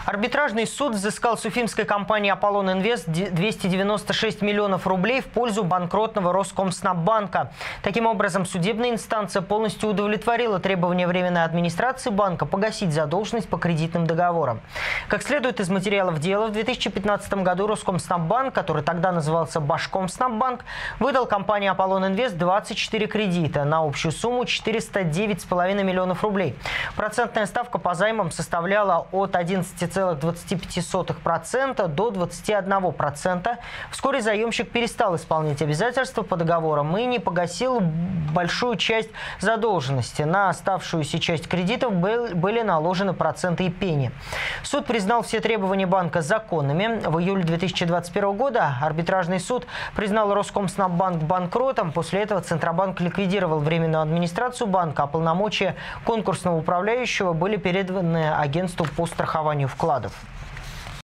Арбитражный суд взыскал с уфимской компании «Аполлон Инвест» 296 миллионов рублей в пользу банкротного Роскомснаббанка. Таким образом, судебная инстанция полностью удовлетворила требования временной администрации банка погасить задолженность по кредитным договорам. Как следует из материалов дела, в 2015 году Роскомснаббанк, который тогда назывался Башкомснаббанк, выдал компании «Аполлон Инвест» 24 кредита на общую сумму 409,5 миллионов рублей. Процентная ставка по займам составляла от 11,25% до 21%. Вскоре заемщик перестал исполнять обязательства по договорам и не погасил большую часть задолженности. На оставшуюся часть кредитов были наложены проценты и пени. Суд признал все требования банка законными. В июле 2021 года арбитражный суд признал Роскомснаббанк банкротом. После этого Центробанк ликвидировал временную администрацию банка, а полномочия конкурсного управляющего были переданы агентству по страхованию вкладов.